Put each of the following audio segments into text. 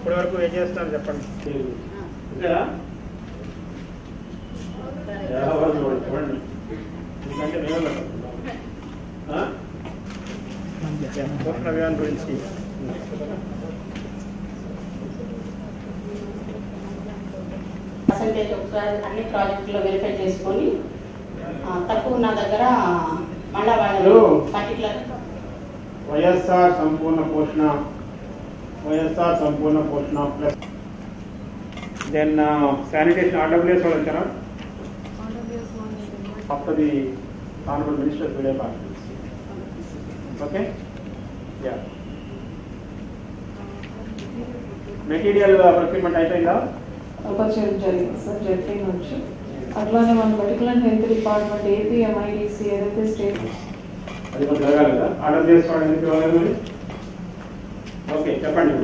ఇప్పటి వరకు ఏం చేస్తాను చెప్పండి. ఎందుకంటే పోషణ అభియాన్ గురించి పర్సెంటేజ్ ఒకసారి అన్ని ప్రాజెక్టులో వెరిఫై చేసుకొని తక్కువ ఉన్న దగ్గర మళ్ళా వాళ్ళు పర్టికులర్ వైఎస్ఆర్ సంపూర్ణ పోషణ ప్లస్ దెన్ శానిటేషన్ RWS వాళ్ళు వచ్చారా after the honourable minister video conference. Okay ya material procurement అయిపోయిందా? జరిగింది సార్, జెట్టింగ్ నుంచి. అట్లానే మన పర్టికులర్ హెల్త్ డిపార్ట్మెంట్ APMIDC ఏదైతే స్టేట్ అది కొంచెం జరగాలి కదా, ఆర్డర్ చేసుకోవడం ఎందుకు ఇవ్వలేదు మరి? ఓకే చెప్పండి.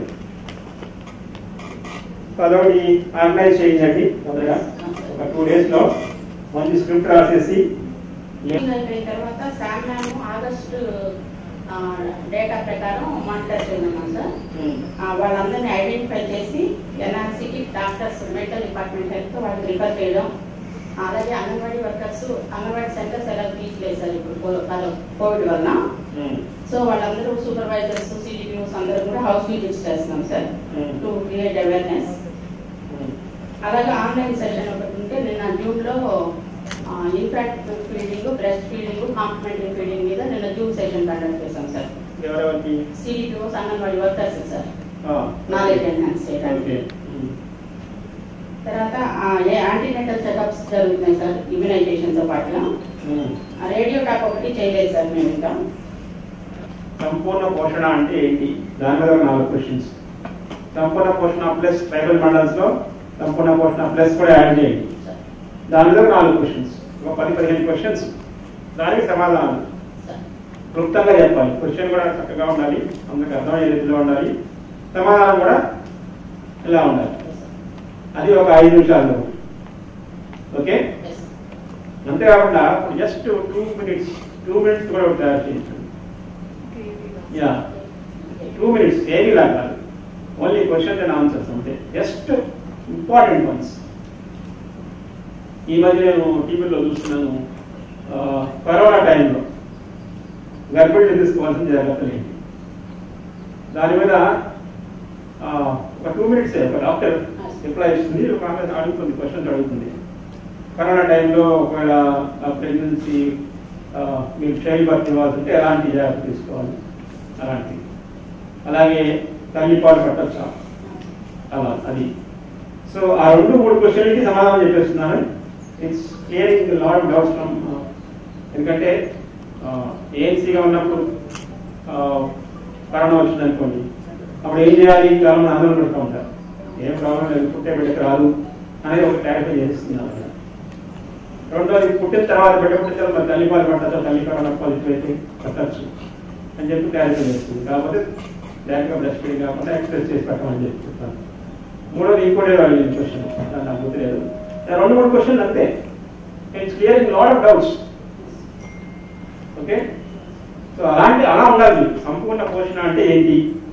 అదొకటి ఆర్గనైజ్ చేయించండి మొదట ఒక 2 days లో మంచి స్క్రిప్ట్ రాసేసి అయిపోయిన తర్వాత శామ్యాను ఆగస్టు డేటా ప్రకారం మానిటర్ చేయమన్నాం సార్. వాళ్ళందరినీ ఐడెంటిఫై చేసి NRCకి డాక్టర్స్ మెడికల్ డిపార్ట్మెంట్ హెల్త్ వాళ్ళకి రిఫర్ చేయడం. అలాగే అంగన్వాడీ వర్కర్స్ అంగన్వాడీ సెంటర్స్ ఎలా తీయలేదు సార్ ఇప్పుడు కోవిడ్ వల్ల. సో వాళ్ళందరూ సూపర్వైజర్స్ CDPOs అందరూ కూడా హౌస్ విజిట్స్ చేస్తున్నాం సార్ టు క్రియేట్ అవేర్నెస్. అలాగే ఆన్లైన్ సెషన్ ఒకటి ఉంటే నిన్న జూన్లో infant feeding, breast feeding, complementary feeding మీద నిన్న జూమ్ సెషన్ కండక్ట్ చేశాం sir. CDPOs anganwadi workers sir knowledge enhance చేయడానికి. తర్వాత యాంటీనేటల్ చెకప్స్ జరుగుతున్నాయి సార్ ఇమ్యునైజేషన్తో పాటుగా. రేడియో టాక్ ఒకటి చేయలేదు సార్ మేము ఇంకా. సంపూర్ణ పోషణ అంటే ఏంటి దాని మీద 4 క్వశ్చన్స్. సంపూర్ణ పోషణ ప్లస్ ట్రైబల్ మండల్స్ లో సంపూర్ణ పోషణ ప్లస్ కూడా యాడ్ చేయండి. దాని మీద 4 క్వశ్చన్స్, ఒక 10-15 క్వశ్చన్స్, దానికి సమాధానం క్లుప్తంగా చెప్పాలి. క్వశ్చన్ కూడా చక్కగా ఉండాలి, అందరికి అర్థమయ్యే రీతిలో ఉండాలి, సమాధానం కూడా ఇలా ఉండాలి. అది ఒక 5 నిమిషాలు. ఓకే, అంతేకాకుండా జస్ట్ 2 minutes కూడా తయారు చేయించండి. యా 2 minutes ఏమీ లాగా ఓన్లీ క్వశ్చన్ అండ్ ఆన్సర్స్ అంతే, జస్ట్ ఇంపార్టెంట్ వన్స్. ఈ మధ్య నేను టీవీలో చూస్తున్నాను, కరోనా టైంలో గర్భిణీలు తీసుకోవాల్సిన జాగ్రత్తలు ఏంటి దాని మీద ఒక 2 minutes ఒక డాక్టర్ రిప్లై ఇస్తుంది, ఒక ఆమె అడుగుతుంది, క్వశ్చన్స్ అడుగుతుంది. కరోనా టైంలో ఒకవేళ ప్రెగ్నెన్సీ మీరు చైల్డ్ బర్త్ ఇవ్వాల్సి ఉంటే ఎలాంటి జాగ్రత్త తీసుకోవాలి అలాంటి, అలాగే తల్లిపాలు పట్టచ్చా అలా అది. సో ఆ 2-3 క్వశ్చన్లకి సమాధానం చెప్పేస్తున్నాను. It's clearing lot of doubts from, ఎందుకంటే ANCగా ఉన్నప్పుడు కరోనా వచ్చింది అనుకోండి, అప్పుడు ఏం చేయాలి, చాలా మంది ఆందోళన పడుతూ ఉంటారు. ఏం ప్రాబ్లం లేదు, పుట్టే బిడ్డకు రాదు అనేది ఒక క్లారిఫై చేస్తున్నాను. రెండోది పుట్టిన తర్వాత బిడ్డ పుట్టిన తర్వాత మరి తల్లిపాలు పట్టచ్చా, తల్లి కరోనా పాజిటివ్ అయితే పట్టచ్చు అని చెప్పి క్లారిఫై చేస్తుంది. కాకపోతే డైరెక్ట్గా బ్రెస్ట్ ఫీడింగ్ కాకుండా ఎక్సర్సైజ్ చేసి పెట్టమని చెప్పి చెప్తాను. మూడోది ఇంకోటి క్వశ్చన్ నాకు గుర్తులేదు, 2-3 క్వశ్చన్లు అంతే. It's clearing lot of doubts. Okay, so అలా ఉండాలి. సంపూర్ణ పోషణ అంటే ఏంటి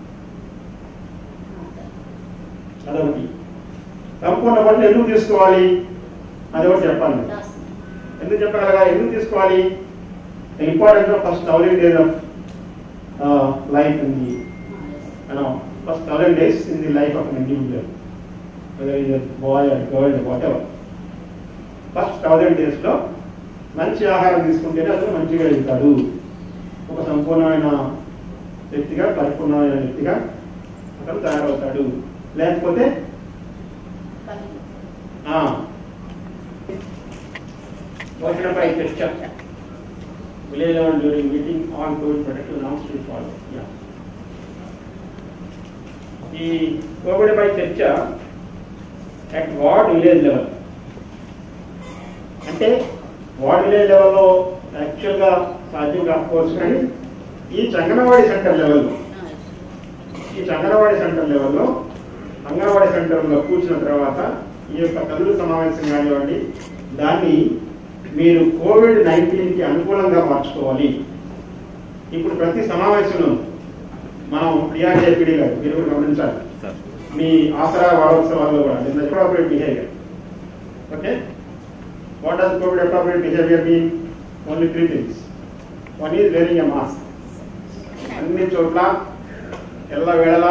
అదొకటి, సంపూర్ణ పోషణ ఎందుకు తీసుకోవాలి అదొకటి చెప్పాలి. ఎందుకు చెప్పగలగా, ఎందుకు తీసుకోవాలి, importance of first 1000 days of life in the first 1000 days in the life of an individual, whether he is a boy or girl or whatever. First 1000 days లో మంచి ఆహారం తీసుకుంటేనే అతను మంచిగా ఎదుగుతాడు, ఒక సంపూర్ణమైన వ్యక్తిగా, పరిపూర్ణమైన వ్యక్తిగా అతను తయారవుతాడు. లేకపోతే పోషణపై చర్చ, village level during meeting on covid protective norms to follow. ఈ కోవిడ్ పై చర్చ అట్ వార్డ్ విలేజ్ లెవెల్, అంటే వార్డ్ విలేజ్ లెవెల్లో యాక్చువల్గా సాధ్యం కాకపోవచ్చు, కానీ ఈ అంగన్వాడీ సెంటర్ లెవెల్లో అంగన్వాడీ సెంటర్లో కూర్చున్న తర్వాత ఈ యొక్క తల్లుల సమావేశం కానివ్వండి, దాన్ని మీరు COVID-19కి అనుకూలంగా మార్చుకోవాలి. ఇప్పుడు ప్రతి సమావేశంలో మనం PRJPD గారు మీరు గమనించాలి, మీ ఆసరా వారోత్సవాల్లో కూడా appropriate behavior. Okay? What does COVID appropriate behavior mean? Only 3 things. One is wearing a mask. అన్ని చోట్ల ఎల్ల వేళలా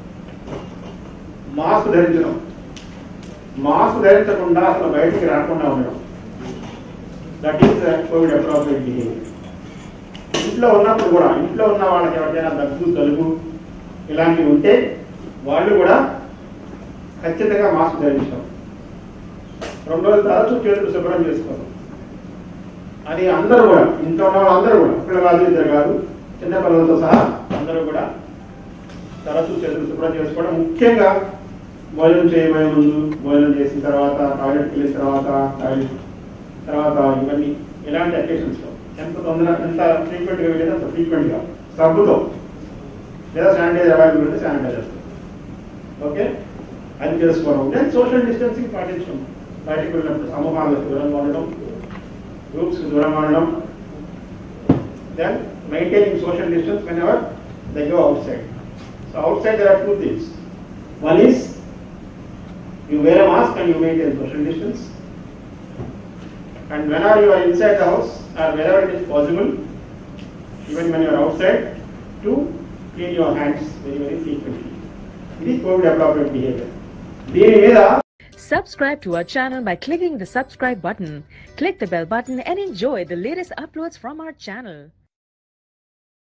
మాస్క్ ధరించడం, మాస్క్ ధరించకుండా అసలు బయటికి రాకుండా ఉండడం. That is covid appropriate behaviour. ఇంట్లో ఉన్నప్పుడు కూడా, ఇంట్లో ఉన్న వాళ్ళకి ఎవరికైనా దగ్గు జలుబు ఇలాంటివి ఉంటే వాళ్ళు కూడా ఖచ్చితంగా మాస్క్ ధరించడం. 2 రోజులు తరచూ చేతులు శుభ్రం చేసుకోవడం. అది అందరూ కూడా, ఇంట్లో ఉన్న వాళ్ళందరూ కూడా, ఒకళ్ళు కాదు ఇద్దరు కాదు, చిన్నపిల్లలతో సహా అందరూ కూడా తరచూ చేతులు శుభ్రం చేసుకోవడం. ముఖ్యంగా భోజనం చేయబోయే ముందు, భోజనం చేసిన తర్వాత, టాయిలెట్కి వెళ్ళిన తర్వాత ఇవన్నీ ఇలాంటి అకేషన్స్లో ఎంత ఫ్రీక్వెంట్గా వెళ్ళేది అంత ఫ్రీక్వెంట్గా సబ్బుతో లేదా శానిటైజర్ అవైలబుల్ ఉంటే శానిటైజర్తో. ఓకే, అది చేసుకోవడం. దెన్ సోషల్ డిస్టెన్సింగ్ పాటించడం. బయటకు వెళ్ళినప్పుడు సమూహాలకు దూరంగా ఉండడం, గ్రూప్స్కి దూరంగా ఉండడం. Then maintaining social distance whenever they go outside. So outside there are 2 things. One is you wear a mask and you maintain social distance. And whenever you are inside the house or wherever it is possible, even when you are outside, to clean your hands very, very frequently. It is COVID appropriate behavior. దీని మీద Subscribe to our channel by clicking the subscribe button. Click the bell button and enjoy the latest uploads from our channel.